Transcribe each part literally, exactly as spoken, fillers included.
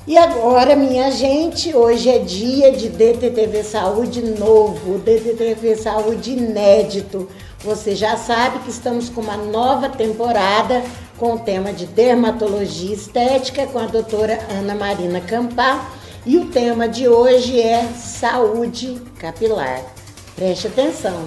E agora, minha gente, hoje é dia de D T T V Saúde novo, D T T V Saúde inédito. Você já sabe que estamos com uma nova temporada com o tema de dermatologia estética com a doutora Ana Marina Campá. E o tema de hoje é saúde capilar. Preste atenção.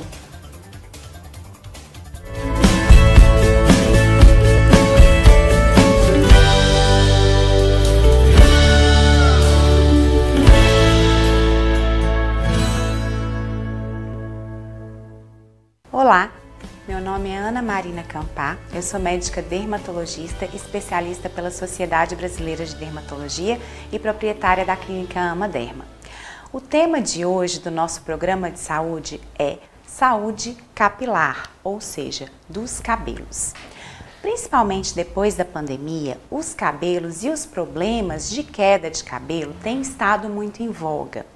Olá, meu nome é Ana Marina Campá, eu sou médica dermatologista, especialista pela Sociedade Brasileira de Dermatologia e proprietária da clínica Amaderma. O tema de hoje do nosso programa de saúde é saúde capilar, ou seja, dos cabelos. Principalmente depois da pandemia, os cabelos e os problemas de queda de cabelo têm estado muito em voga.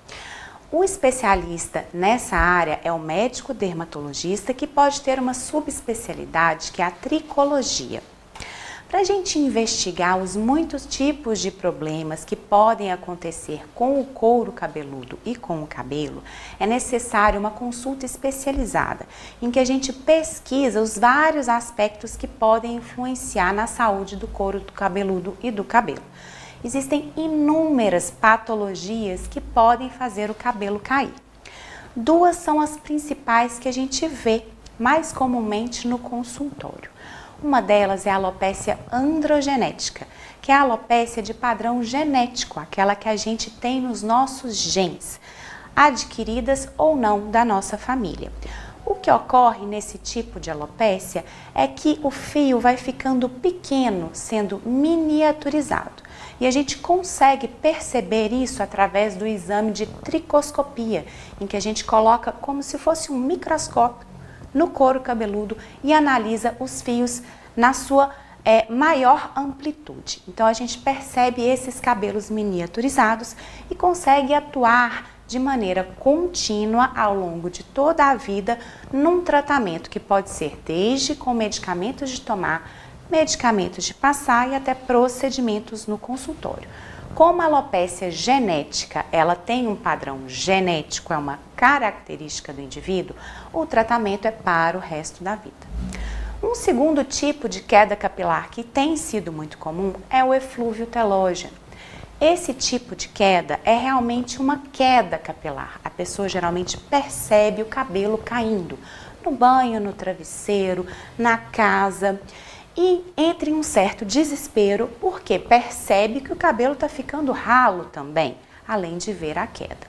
O especialista nessa área é o médico dermatologista, que pode ter uma subespecialidade que é a tricologia. Para a gente investigar os muitos tipos de problemas que podem acontecer com o couro cabeludo e com o cabelo, é necessário uma consulta especializada, em que a gente pesquisa os vários aspectos que podem influenciar na saúde do couro do cabeludo e do cabelo. Existem inúmeras patologias que podem fazer o cabelo cair. Duas são as principais que a gente vê mais comumente no consultório. Uma delas é a alopécia androgenética, que é a alopécia de padrão genético, aquela que a gente tem nos nossos genes, adquiridas ou não da nossa família. O que ocorre nesse tipo de alopécia é que o fio vai ficando pequeno, sendo miniaturizado. E a gente consegue perceber isso através do exame de tricoscopia, em que a gente coloca como se fosse um microscópio no couro cabeludo e analisa os fios na sua é, maior amplitude. Então a gente percebe esses cabelos miniaturizados e consegue atuar de maneira contínua ao longo de toda a vida num tratamento que pode ser desde com medicamentos de tomar, medicamentos de passar e até procedimentos no consultório. Como a alopécia genética, ela tem um padrão genético, é uma característica do indivíduo, o tratamento é para o resto da vida. Um segundo tipo de queda capilar que tem sido muito comum é o eflúvio telógeno. Esse tipo de queda é realmente uma queda capilar. A pessoa geralmente percebe o cabelo caindo no banho, no travesseiro, na casa, e entra em um certo desespero porque percebe que o cabelo está ficando ralo também, além de ver a queda.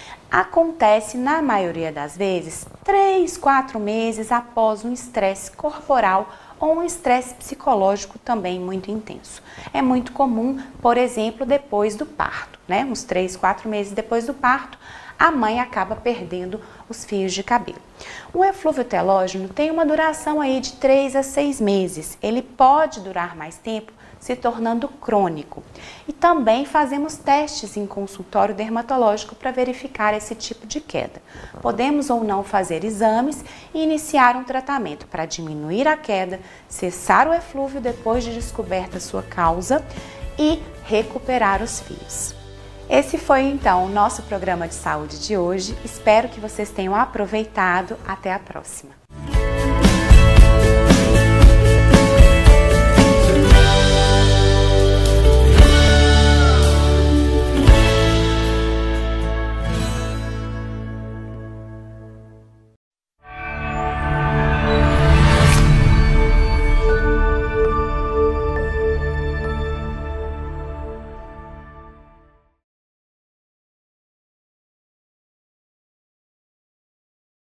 Acontece, na maioria das vezes, três, quatro meses após um estresse corporal ou um estresse psicológico também muito intenso. É muito comum, por exemplo, depois do parto, né? Uns três, quatro meses depois do parto, a mãe acaba perdendo os fios de cabelo. O eflúvio telógeno tem uma duração aí de três a seis meses. Ele pode durar mais tempo, se tornando crônico. E também fazemos testes em consultório dermatológico para verificar esse tipo de queda. Podemos ou não fazer exames e iniciar um tratamento para diminuir a queda, cessar o eflúvio depois de descoberta sua causa e recuperar os fios. Esse foi então o nosso programa de saúde de hoje. Espero que vocês tenham aproveitado. Até a próxima!